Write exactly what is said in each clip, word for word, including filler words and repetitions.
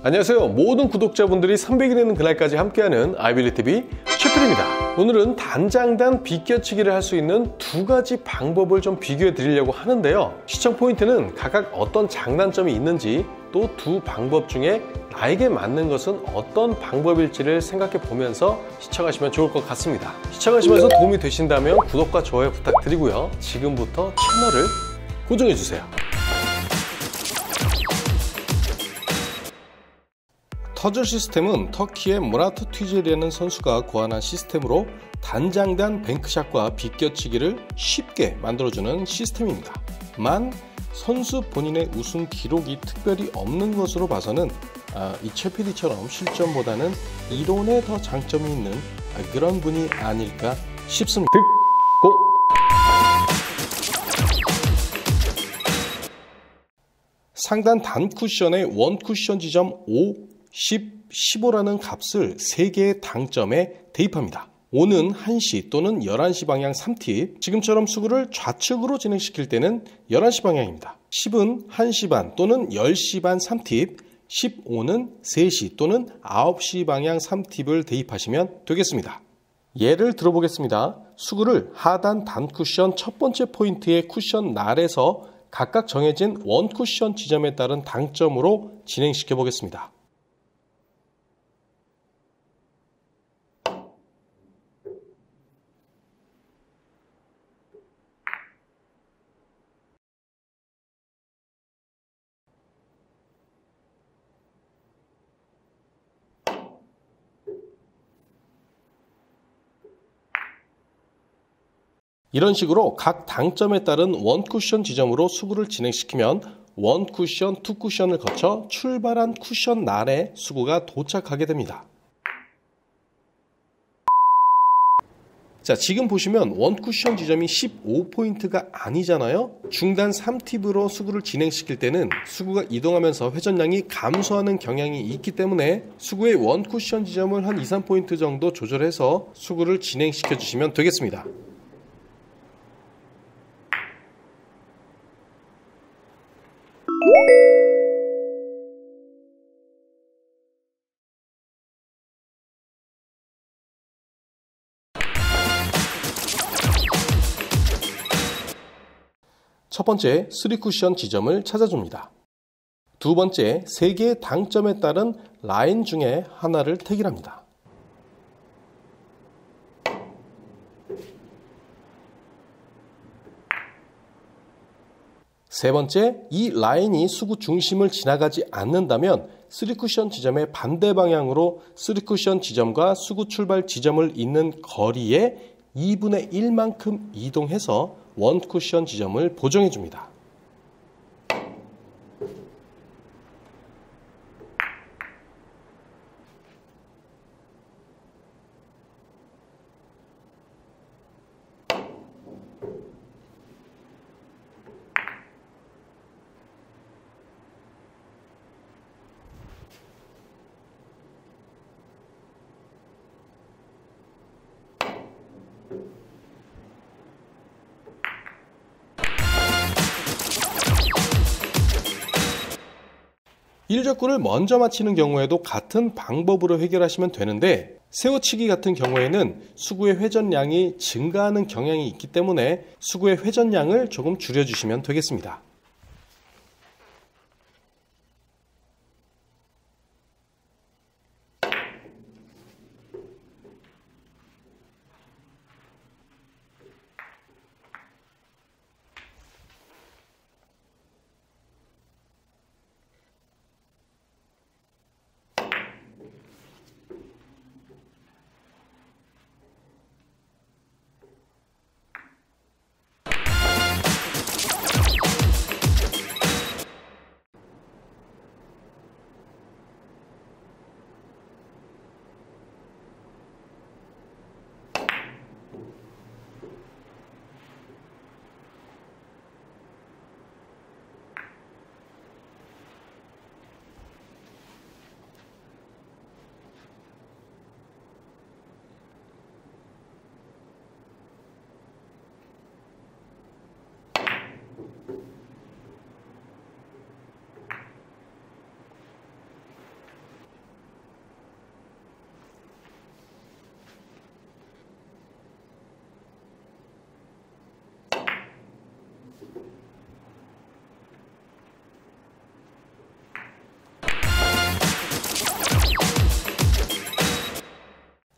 안녕하세요. 모든 구독자분들이 삼백이 되는 그날까지 함께하는 아이빌리티비 최필입니다. 오늘은 단장단 비껴치기를 할 수 있는 두 가지 방법을 좀 비교해 드리려고 하는데요. 시청 포인트는 각각 어떤 장단점이 있는지, 또 두 방법 중에 나에게 맞는 것은 어떤 방법일지를 생각해 보면서 시청하시면 좋을 것 같습니다. 시청하시면서 도움이 되신다면 구독과 좋아요 부탁드리고요. 지금부터 채널을 고정해 주세요. 터즐 시스템은 터키의 무라트 튀젤이라는 선수가 고안한 시스템으로 단장단 뱅크샷과 비껴치기를 쉽게 만들어주는 시스템입니다. 만 선수 본인의 우승 기록이 특별히 없는 것으로 봐서는 아, 이 최피디처럼 실전보다는 이론에 더 장점이 있는 아, 그런 분이 아닐까 싶습니다. 듣고 상단 단 쿠션의 원 쿠션 지점 오, 십, 십오라는 값을 세 개의 당점에 대입합니다. 오는 한 시 또는 열한 시 방향 삼 팁, 지금처럼 수구를 좌측으로 진행시킬 때는 열한 시 방향입니다. 십은 한 시 반 또는 열 시 반 삼 팁, 십오는 세 시 또는 아홉 시 방향 삼 팁을 대입하시면 되겠습니다. 예를 들어보겠습니다. 수구를 하단 단 쿠션 첫 번째 포인트의 쿠션 날에서 각각 정해진 원 쿠션 지점에 따른 당점으로 진행시켜 보겠습니다. 이런 식으로 각 당점에 따른 원 쿠션 지점으로 수구를 진행시키면 원 쿠션, 투 쿠션을 거쳐 출발한 쿠션 날에 수구가 도착하게 됩니다. 자, 지금 보시면 원 쿠션 지점이 십오 포인트가 아니잖아요. 중단 삼 팁으로 수구를 진행시킬 때는 수구가 이동하면서 회전량이 감소하는 경향이 있기 때문에 수구의 원 쿠션 지점을 한 이, 삼 포인트 정도 조절해서 수구를 진행시켜 주시면 되겠습니다. 첫 번째, 쓰리 쿠션 지점을 찾아줍니다. 두 번째, 세 개의 당점에 따른 라인 중에 하나를 택일합니다. 세 번째, 이 라인이 수구 중심을 지나가지 않는다면 쓰리 쿠션 지점의 반대 방향으로 쓰리 쿠션 지점과 수구 출발 지점을 잇는 거리의 이분의 일만큼 이동해서 원 쿠션 지점을 보정해 줍니다. 일적구를 먼저 맞히는 경우에도 같은 방법으로 해결하시면 되는데, 세워치기 같은 경우에는 수구의 회전량이 증가하는 경향이 있기 때문에 수구의 회전량을 조금 줄여주시면 되겠습니다.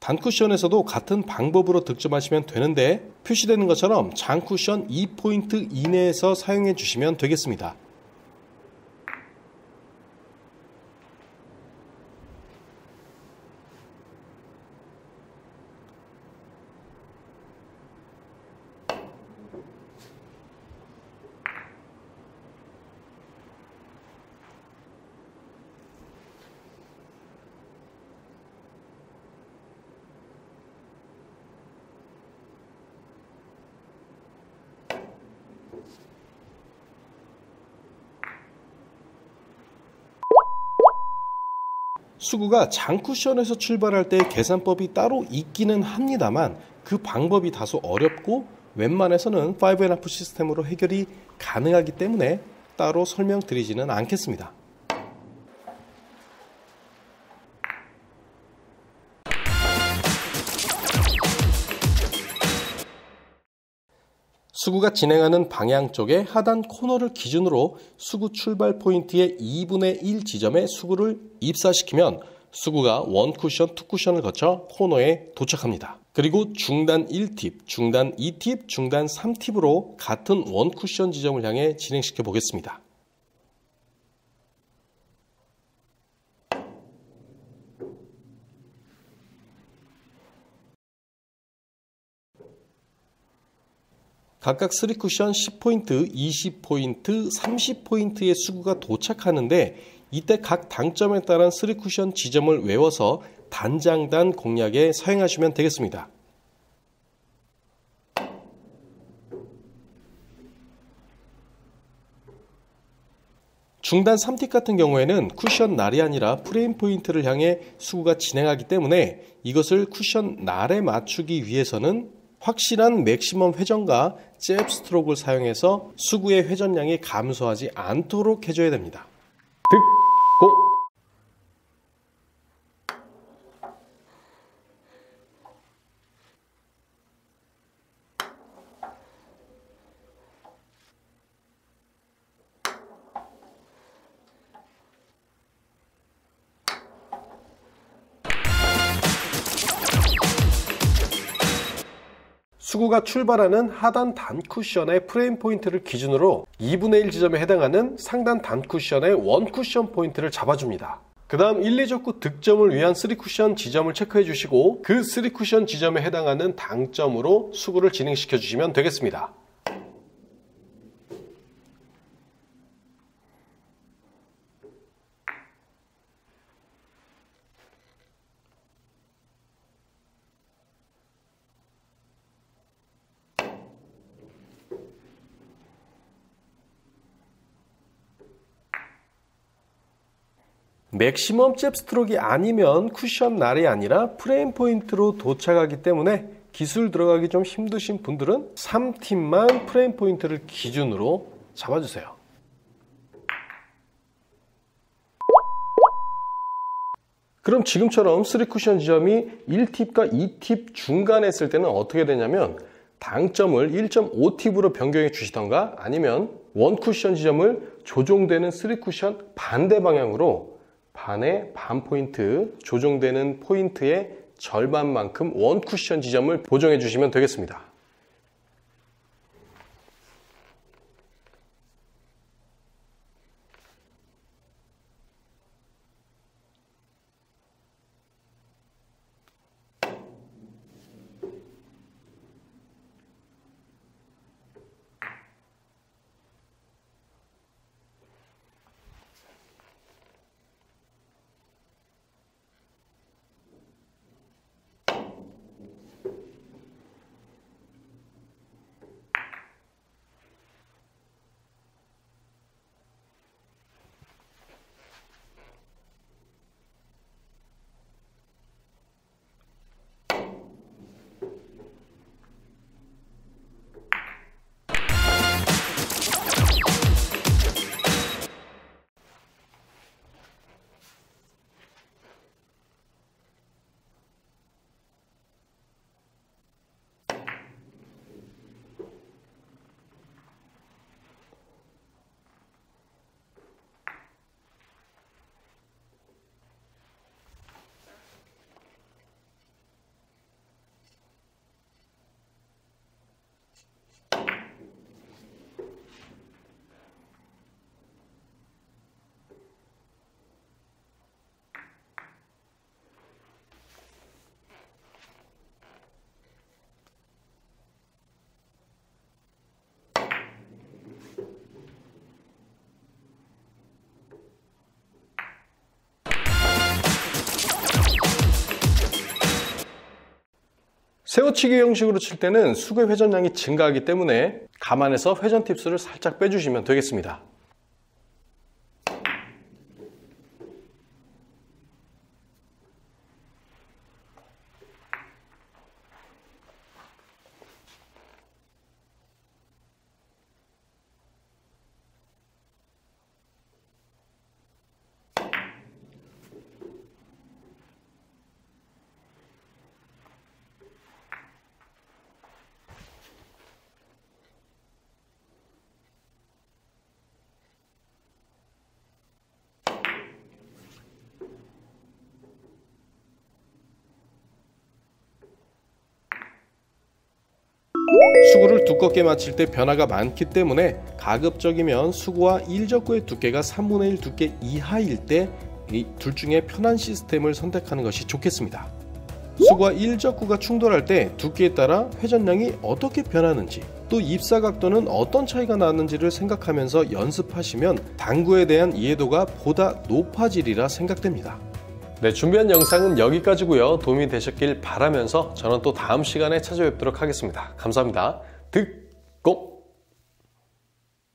단쿠션에서도 같은 방법으로 득점하시면 되는데 표시되는 것처럼 장쿠션 이 포인트 이내에서 사용해 주시면 되겠습니다. 수구가 장쿠션에서 출발할 때 계산법이 따로 있기는 합니다만 그 방법이 다소 어렵고 웬만해서는 파이브 앤 하프 시스템으로 해결이 가능하기 때문에 따로 설명드리지는 않겠습니다. 수구가 진행하는 방향 쪽의 하단 코너를 기준으로 수구 출발 포인트의 이분의 일 지점에 수구를 입사시키면 수구가 일 쿠션, 이 쿠션을 거쳐 코너에 도착합니다. 그리고 중단 일 팁, 중단 이 팁, 중단 삼 팁으로 같은 일 쿠션 지점을 향해 진행시켜 보겠습니다. 각각 삼 쿠션 십 포인트, 이십 포인트, 삼십 포인트의 수구가 도착하는데 이때 각 당점에 따른 삼 쿠션 지점을 외워서 단장단 공략에 사용하시면 되겠습니다. 중단 삼 팁 같은 경우에는 쿠션 날이 아니라 프레임 포인트를 향해 수구가 진행하기 때문에 이것을 쿠션 날에 맞추기 위해서는 확실한 맥시멈 회전과 잽 스트로크를 사용해서 수구의 회전량이 감소하지 않도록 해줘야 됩니다. 득! 고! 수구가 출발하는 하단 단쿠션의 프레임 포인트를 기준으로 이분의 일 지점에 해당하는 상단 단쿠션의 일 쿠션 포인트를 잡아줍니다. 그 다음 일, 이 족구 득점을 위한 삼 쿠션 지점을 체크해 주시고 그 삼 쿠션 지점에 해당하는 당점으로 수구를 진행시켜 주시면 되겠습니다. 맥시멈 잽 스트로크가 아니면 쿠션 날이 아니라 프레임 포인트로 도착하기 때문에 기술 들어가기 좀 힘드신 분들은 삼 팁만 프레임 포인트를 기준으로 잡아주세요. 그럼 지금처럼 삼 쿠션 지점이 일 팁과 이 팁 중간에 있을 때는 어떻게 되냐면 당점을 일 점 오 팁으로 변경해 주시던가 아니면 일 쿠션 지점을 조종되는 삼 쿠션 반대 방향으로 반의 반 포인트 조종되는 포인트의 절반만큼 일 쿠션 지점을 보정해 주시면 되겠습니다. 세워치기 형식으로 칠 때는 수구의 회전량이 증가하기 때문에 감안해서 회전 팁스를 살짝 빼주시면 되겠습니다. 수구를 두껍게 맞힐 때 변화가 많기 때문에 가급적이면 수구와 일적구의 두께가 삼분의 일 두께 이하일 때 이 둘 중에 편한 시스템을 선택하는 것이 좋겠습니다. 수구와 일적구가 충돌할 때 두께에 따라 회전량이 어떻게 변하는지, 또 입사 각도는 어떤 차이가 나는지를 생각하면서 연습하시면 당구에 대한 이해도가 보다 높아지리라 생각됩니다. 네, 준비한 영상은 여기까지고요. 도움이 되셨길 바라면서 저는 또 다음 시간에 찾아뵙도록 하겠습니다. 감사합니다. 듣고